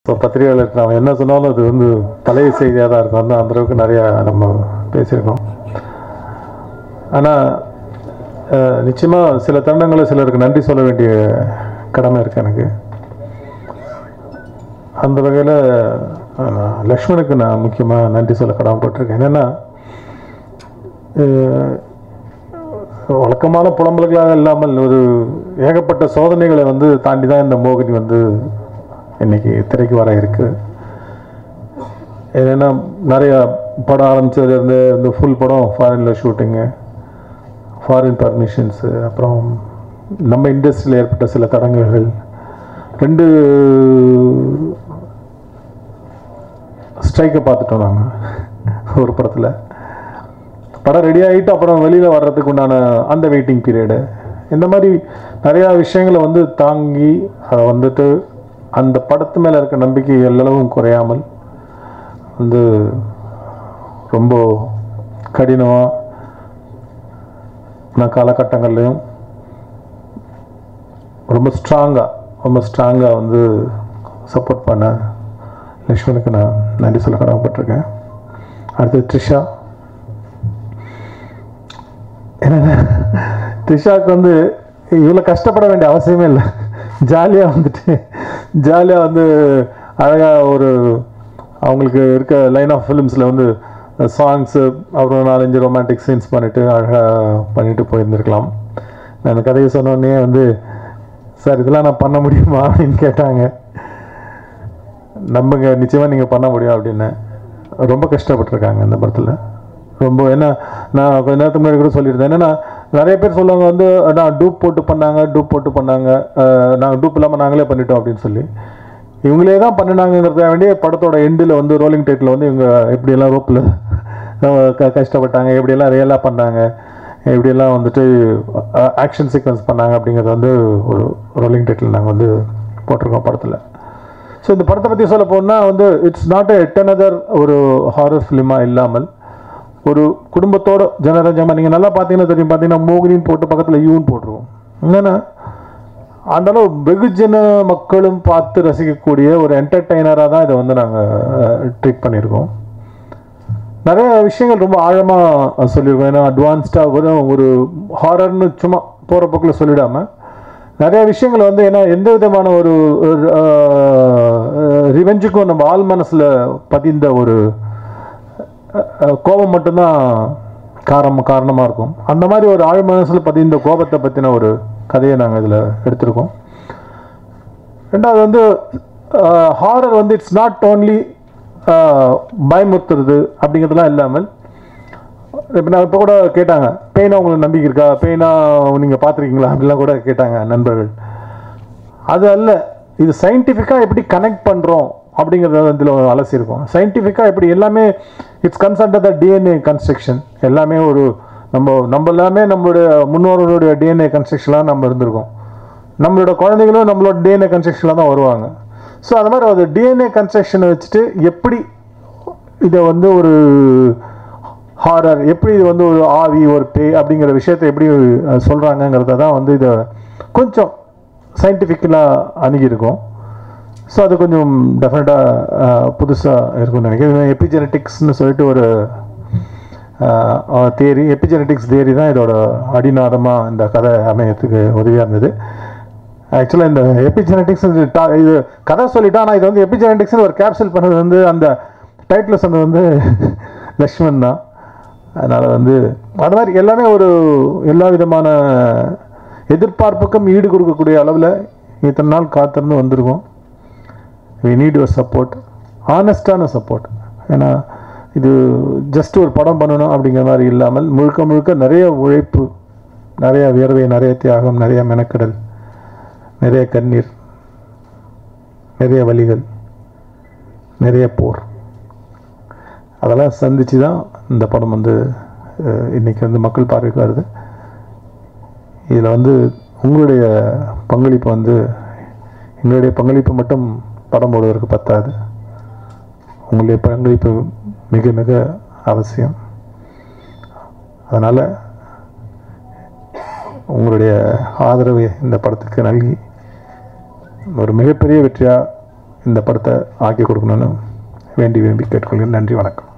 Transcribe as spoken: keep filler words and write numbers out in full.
So பத்திரிகையாளருக்கு நாம் என்ன சொன்னாலும் அது வந்து பழைய செய்தியாக தான் இருக்கும். வந்து அந்தளவுக்கு நிறையா நம்ம பேசியிருக்கோம். ஆனால் நிச்சயமாக சில தருணங்களில் சிலருக்கு நன்றி சொல்ல வேண்டிய கடமை இருக்குது எனக்கு. அந்த வகையில் லக்ஷ்மணுக்கு நான் முக்கியமாக நன்றி சொல்ல கடமைப்பட்டிருக்கேன். என்னென்னா வழக்கமான புலம்பல்களாக இல்லாமல் ஒரு ஏகப்பட்ட சோதனைகளை வந்து தாண்டி தான் இந்த மோகினி வந்து இன்றைக்கி திரைக்கு வர இருக்குது. என்னென்னா நிறையா படம் ஆரம்பித்ததுலேருந்து இந்த ஃபுல் படம் ஃபாரினில் ஷூட்டிங்கு, ஃபாரின் பர்மிஷன்ஸு, அப்புறம் நம்ம இண்டஸ்ட்ரியில் ஏற்பட்ட சில தடங்கல்கள், ரெண்டு ஸ்ட்ரைக்கை பார்த்துட்டோம் நாங்கள் ஒரு படத்தில். படம் ரெடி ஆகிட்டு அப்புறம் வெளியில் வர்றதுக்கு உண்டான அந்த வெயிட்டிங் பீரியடு, இந்த மாதிரி நிறையா விஷயங்களை வந்து தாங்கி அதை வந்துட்டு அந்த படத்து மேலே இருக்க நம்பிக்கை எல்லளவும் குறையாமல் வந்து ரொம்ப கடினமாக நான் காலகட்டங்கள்லையும் ரொம்ப ஸ்ட்ராங்காக ரொம்ப ஸ்ட்ராங்காக வந்து சப்போர்ட் பண்ண லக்ஷ்மணுக்கு நான் நன்றி சொல்ல கடமைப்பட்டிருக்கேன். அடுத்து த்ரிஷா. என்ன த்ரிஷாவுக்கு வந்து இவ்வளோ கஷ்டப்பட வேண்டிய அவசியமே இல்லை. ஜாலியாக வந்துட்டு ஜாலியாக வந்து அழகாக ஒரு அவங்களுக்கு இருக்க லைன் ஆஃப் ஃபிலிம்ஸில் வந்து சாங்ஸு அப்புறம் நாலஞ்சு ரொமான்டிக் சீன்ஸ் பண்ணிவிட்டு அழகாக பண்ணிவிட்டு போயிருந்துருக்கலாம். நான் கதையை சொன்னோடனே வந்து சார் இதெல்லாம் நான் பண்ண முடியுமா அப்படின்னு கேட்டாங்க. நம்புங்க, நிச்சயமாக நீங்கள் பண்ண முடியும் அப்படின்னு. ரொம்ப கஷ்டப்பட்டுருக்காங்க இந்த படத்தில் ரொம்ப. ஏன்னா நான் கொஞ்ச நேரத்துக்கு முன்னாடி கூட சொல்லியிருந்தேன். என்னென்னா நிறைய பேர் சொல்லுவாங்க வந்து நான் டூப் போட்டு பண்ணாங்க டூப் போட்டு பண்ணாங்க நாங்கள் டூப் இல்லாமல் நாங்களே பண்ணிட்டோம் அப்படின்னு சொல்லி. இவங்களே தான் பண்ணினாங்கிறத வேண்டிய படத்தோட எண்டில் வந்து ரோலிங் டைட்டில் வந்து இவங்க எப்படியெல்லாம் ரோப்பில் க கஷ்டப்பட்டாங்க, எப்படியெல்லாம் ரியலாக பண்ணாங்க, எப்படியெல்லாம் வந்துட்டு ஆக்ஷன் சீக்வன்ஸ் பண்ணாங்க அப்படிங்கிறது வந்து ஒரு ரோலிங் டைட்டில் நாங்கள் வந்து போட்டிருக்கோம் படத்தில். ஸோ இந்த படத்தை பற்றி சொல்ல போனால் வந்து it's not a at another ஒரு ஹாரர் ஃபிலிமாக இல்லாமல் ஒரு குடும்பத்தோட ஜனரஞ்சமாக நீங்கள் நல்லா பார்த்தீங்கன்னா தெரியும். பார்த்தீங்கன்னா மோகினின்னு போட்டு பக்கத்தில் யூன்னு போட்டிருக்கோம். என்னென்னா அந்தளவு வெகுஜன மக்களும் பார்த்து ரசிக்கக்கூடிய ஒரு என்டர்டெய்னராக தான் இதை வந்து நாங்கள் ட்ரீட் பண்ணியிருக்கோம். நிறைய விஷயங்கள் ரொம்ப ஆழமாக சொல்லியிருக்கோம். ஏன்னா அட்வான்ஸ்டாக வரும் ஒரு ஹாரர்னு சும்மா போகிற போக்கில் சொல்லிடாமல் நிறைய விஷயங்கள் வந்து ஏன்னா எந்த விதமான ஒரு ரிவெஞ்சுக்கும் நம்ம ஆள் மனசில் பதிந்த ஒரு கோபம் மட்டும்தான் காரணம் காரணமாக இருக்கும். அந்த மாதிரி ஒரு ஆழ் மனசில் பதிந்த கோபத்தை பற்றின ஒரு கதையை நாங்கள் இதில் எடுத்திருக்கோம். ரெண்டாவது வந்து ஹாரர் வந்து இட்ஸ் நாட் ஓன்லி பயமுறுத்துறது அப்படிங்கிறதுலாம் இல்லாமல் இப்போ நான் இப்போ கூட கேட்டாங்க பெயினா உங்களுக்கு நம்பிக்கை இருக்கா, பெயினா நீங்கள் பார்த்துருக்கீங்களா அப்படிலாம் கூட கேட்டாங்க நண்பர்கள். அது அல்ல, இது சயின்டிஃபிக்காக எப்படி கனெக்ட் பண்ணுறோம் அப்படிங்கிறத இதில் அலசியிருக்கோம். சயின்டிஃபிக்காக எப்படி எல்லாமே it's concern the DNA construction எல்லாமே ஒரு நம்ம நம்ம எல்லாமே நம்மளுடைய முன்னோர்களுடைய டிஎன்ஏ கன்ஸ்ட்ரக்ஷன்லாம் நம்ம இருந்திருக்கோம். நம்மளோட குழந்தைகளும் நம்மளோட டிஎன்ஏ கன்ஸ்ட்ரக்ஷனில் தான் வருவாங்க. ஸோ அது மாதிரி ஒரு டிஎன்ஏ கன்ஸ்ட்ரக்ஷனை வச்சுட்டு எப்படி இதை வந்து ஒரு ஹாரர், எப்படி இது வந்து ஒரு ஆவி ஒரு பேய் அப்படிங்கிற விஷயத்தை எப்படி சொல்கிறாங்கங்கிறத தான் வந்து இதை கொஞ்சம் சயின்டிஃபிக்கலாக அணுகியிருக்கோம். ஸோ அது கொஞ்சம் டெஃபினட்டாக புதுசாக இருக்கும்னு நினைக்கிறேன். எபிஜெனட்டிக்ஸ்னு சொல்லிட்டு ஒரு தியரி, எபிஜெனட்டிக்ஸ் தியரி தான் இதோட அடிநாதமாக இந்த கதை அமையத்துக்கு உதவியாக இருந்தது. ஆக்சுவலாக இந்த எபிஜெனட்டிக்ஸ் இது கதை சொல்லிட்டா, ஆனால் இது வந்து எபிஜெனட்டிக்ஸ்னு ஒரு கேப்சல் பண்ணது வந்து அந்த டைட்டில் சொன்னது வந்து லக்ஷ்மண் தான். அதனால் வந்து அது மாதிரி எல்லாமே ஒரு எல்லா விதமான எதிர்பார்ப்புக்கும் ஈடு கொடுக்கக்கூடிய அளவில் இத்தனை நாள் காத்திருந்து வந்திருக்கோம். வி நீட் யுவர் சப்போர்ட், ஆனஸ்டான சப்போர்ட். ஏன்னா இது ஜஸ்ட் ஒரு படம் பண்ணணும் அப்படிங்கிற மாதிரி இல்லாமல் முழுக்க முழுக்க நிறைய உழைப்பு, நிறைய வியர்வை, நிறைய தியாகம், நிறைய மெனக்கடல், நிறைய கண்ணீர், நிறைய வலிகள், நிறைய போர், அதெல்லாம் சந்தித்து தான் இந்த படம் வந்து இன்றைக்கி வந்து மக்கள் பார்வைக்கு வருது. இதில் வந்து உங்களுடைய பங்களிப்பு வந்து எங்களுடைய பங்களிப்பு மட்டும் படம் போடுவதற்கு பத்தாது. உங்களுடைய பங்களிப்பு மிக மிக அவசியம். அதனால் உங்களுடைய ஆதரவை இந்த படத்துக்கு நல்கி ஒரு மிகப்பெரிய வெற்றியாக இந்த படத்தை ஆக்கி கொடுக்கணும்னு வேண்டி விரும்பி கேட்டுக்கொள்கிறேன். நன்றி, வணக்கம்.